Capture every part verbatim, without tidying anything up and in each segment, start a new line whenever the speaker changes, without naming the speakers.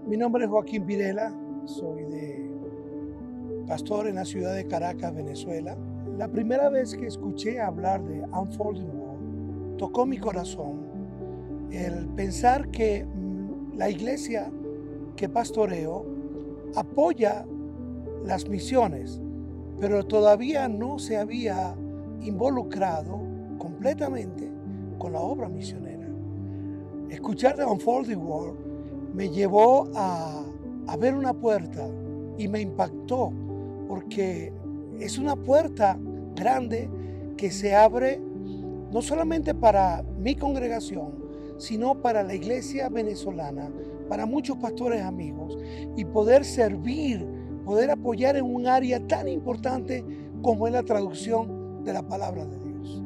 Mi nombre es Joaquín Pirela, soy de pastor en la ciudad de Caracas, Venezuela. La primera vez que escuché hablar de Unfolding World tocó mi corazón el pensar que mm, la iglesia que pastoreo apoya las misiones, pero todavía no se había involucrado completamente con la obra misionera. Escuchar de Unfolding World me llevó a, a ver una puerta y me impactó porque es una puerta grande que se abre no solamente para mi congregación, sino para la iglesia venezolana, para muchos pastores amigos, y poder servir, poder apoyar en un área tan importante como es la traducción de la palabra de Dios.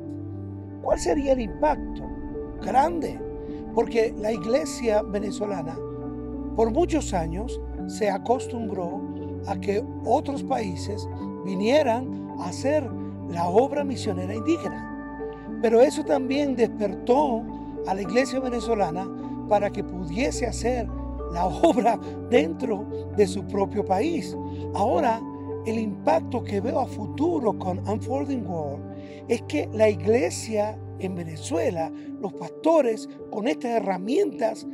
¿Cuál sería el impacto? Grande, porque la iglesia venezolana por muchos años se acostumbró a que otros países vinieran a hacer la obra misionera indígena. Pero eso también despertó a la iglesia venezolana para que pudiese hacer la obra dentro de su propio país. Ahora, el impacto que veo a futuro con Unfolding World es que la iglesia en Venezuela, los pastores con estas herramientas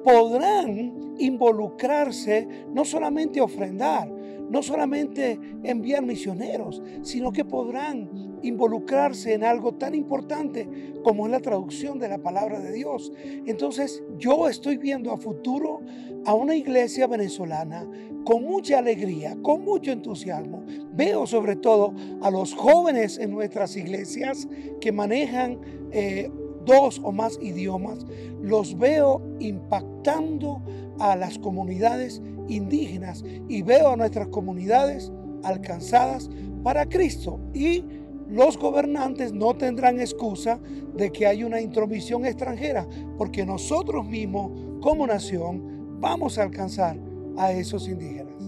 podrán involucrarse, no solamente ofrendar, no solamente enviar misioneros, sino que podrán involucrarse en algo tan importante como es la traducción de la palabra de Dios. Entonces yo estoy viendo a futuro a una iglesia venezolana con mucha alegría, con mucho entusiasmo. Veo sobre todo a los jóvenes en nuestras iglesias que manejan eh, dos o más idiomas. Los veo impactando a las comunidades indígenas y veo a nuestras comunidades alcanzadas para Cristo. Y los gobernantes no tendrán excusa de que hay una intromisión extranjera, porque nosotros mismos como nación vamos a alcanzar a esos indígenas.